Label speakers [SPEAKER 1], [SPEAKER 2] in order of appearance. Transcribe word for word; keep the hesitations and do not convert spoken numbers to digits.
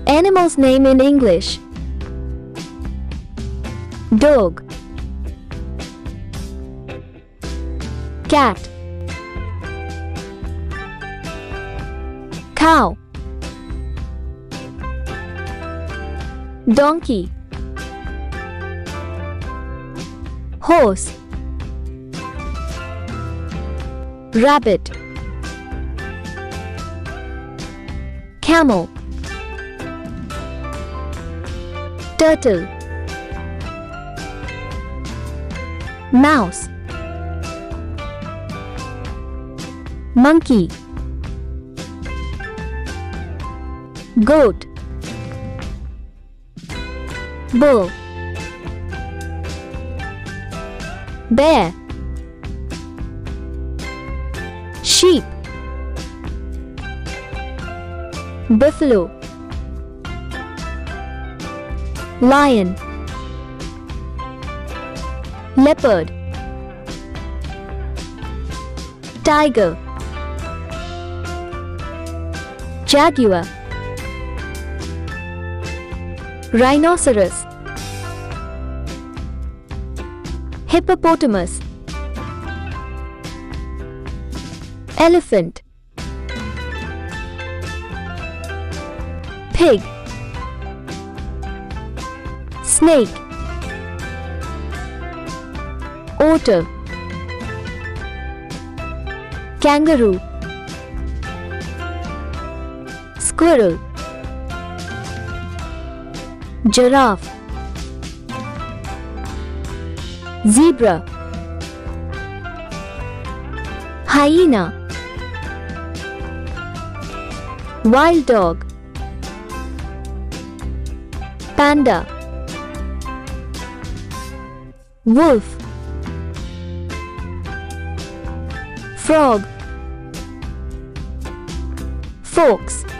[SPEAKER 1] Animal's name in English. Dog, cat, cow, donkey, horse, rabbit, camel, turtle, mouse, monkey, goat, bull, bear, sheep, buffalo, lion, leopard, tiger, jaguar, rhinoceros, hippopotamus, elephant, pig, snake, otter, kangaroo, squirrel, giraffe, zebra, hyena, wild dog, panda, wolf, frog, fox,